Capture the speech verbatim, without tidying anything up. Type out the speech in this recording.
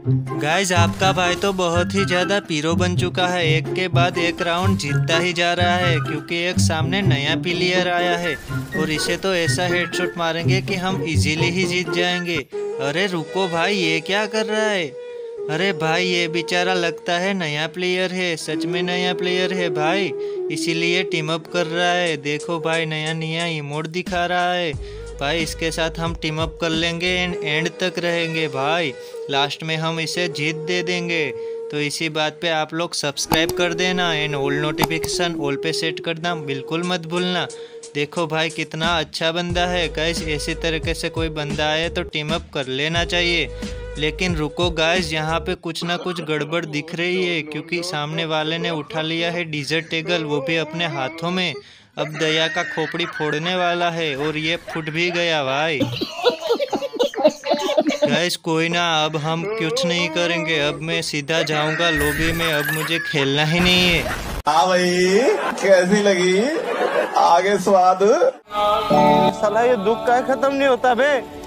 Guys आपका भाई तो बहुत ही ज्यादा पीरो बन चुका है। एक के बाद एक राउंड जीतता ही जा रहा है क्योंकि एक सामने नया प्लेयर आया है और इसे तो ऐसा हेडशॉट मारेंगे कि हम इजीली ही जीत जाएंगे। अरे रुको भाई, ये क्या कर रहा है? अरे भाई ये बेचारा लगता है नया प्लेयर है, सच में नया प्लेयर है भाई, इसीलिए टीम अप कर रहा है। देखो भाई नया नया इमोट दिखा रहा है भाई, इसके साथ हम टीम अप कर लेंगे एंड एंड तक रहेंगे भाई, लास्ट में हम इसे जीत दे देंगे। तो इसी बात पे आप लोग सब्सक्राइब कर देना एंड ऑल नोटिफिकेशन ऑल पे सेट करना बिल्कुल मत भूलना। देखो भाई कितना अच्छा बंदा है गाइस, ऐसी तरीके से कोई बंदा आए तो टीम अप कर लेना चाहिए। लेकिन रुको गाइस, यहाँ पे कुछ ना कुछ गड़बड़ दिख रही है क्योंकि सामने वाले ने उठा लिया है डीजर्ट टेगल, वो भी अपने हाथों में। अब दया का खोपड़ी फोड़ने वाला है और ये फूट भी गया भाई। गाइस कोई ना, अब हम कुछ नहीं करेंगे, अब मैं सीधा जाऊंगा लॉबी में, अब मुझे खेलना ही नहीं है। हाँ भाई कैसी लगी आगे स्वाद? साला ये दुख का खत्म नहीं होता बे।